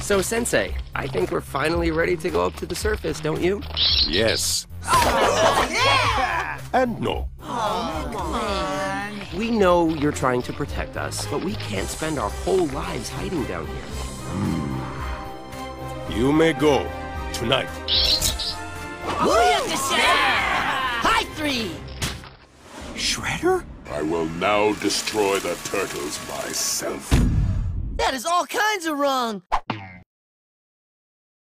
So, Sensei, I think we're finally ready to go up to the surface, don't you? Yes. And no. We know you're trying to protect us, but we can't spend our whole lives hiding down here. You may go tonight. High three! Shredder? I will now destroy the turtles myself. That is all kinds of wrong.